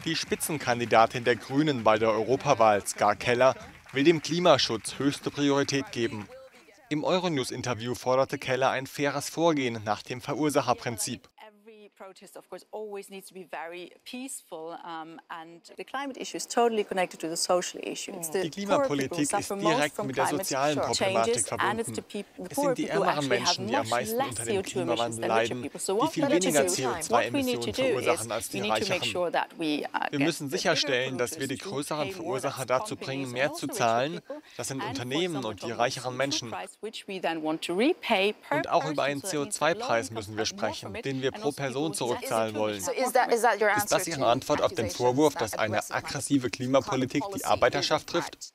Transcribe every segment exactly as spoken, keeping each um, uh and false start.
Die Spitzenkandidatin der Grünen bei der Europawahl, Ska Keller, will dem Klimaschutz höchste Priorität geben. Im Euronews-Interview forderte Keller ein faires Vorgehen nach dem Verursacherprinzip. Protest, of course, always needs to be very peaceful, um, and the climate issue is totally connected to the social issues. Die Klimapolitik ist direkt mit der sozialen Problematik verbunden. Es sind die ärmeren Menschen, die am meisten unter dem Klimawandel leiden, die viel weniger C O zwei Emissionen verursachen als die Reicheren. Wir müssen sicherstellen, dass wir die größeren Verursacher dazu bringen, mehr zu zahlen. Das sind Unternehmen und die reicheren Menschen. Und auch über einen C O zwei Preis müssen wir sprechen, den wir pro Person zurückzahlen wollen. Ist das Ihre Antwort auf den Vorwurf, dass eine aggressive Klimapolitik die Arbeiterschaft trifft?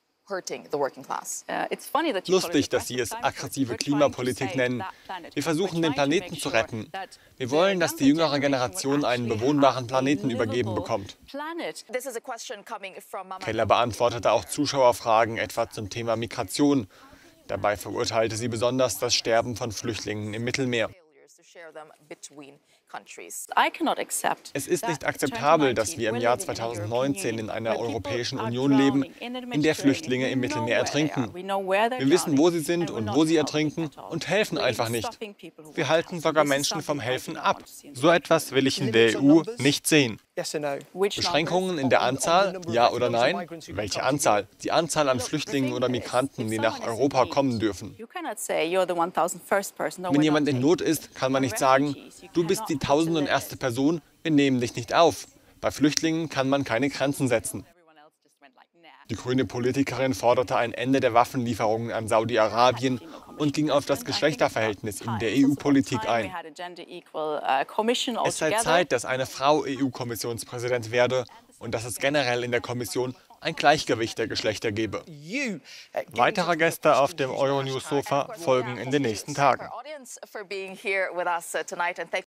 Lustig, dass Sie es aggressive Klimapolitik nennen. Wir versuchen, den Planeten zu retten. Wir wollen, dass die jüngere Generation einen bewohnbaren Planeten übergeben bekommt. Keller beantwortete auch Zuschauerfragen, etwa zum Thema Migration. Dabei verurteilte sie besonders das Sterben von Flüchtlingen im Mittelmeer. Es ist nicht akzeptabel, dass wir im Jahr zweitausendneunzehn in einer Europäischen Union leben, in der Flüchtlinge im Mittelmeer ertrinken. Wir wissen, wo sie sind und wo sie ertrinken und helfen einfach nicht. Wir halten sogar Menschen vom Helfen ab. So etwas will ich in der E U nicht sehen. Beschränkungen in der Anzahl, ja oder nein? Welche Anzahl? Die Anzahl an Flüchtlingen oder Migranten, die nach Europa kommen dürfen. Wenn jemand in Not ist, kann man nicht sagen, du bist die tausend und erste Person, wir nehmen dich nicht auf. Bei Flüchtlingen kann man keine Grenzen setzen. Die grüne Politikerin forderte ein Ende der Waffenlieferungen an Saudi-Arabien und ging auf das Geschlechterverhältnis in der E U-Politik ein. Es sei Zeit, dass eine Frau E U-Kommissionspräsident werde und dass es generell in der Kommission ein Gleichgewicht der Geschlechter gebe. Weitere Gäste auf dem Euronews-Sofa folgen in den nächsten Tagen.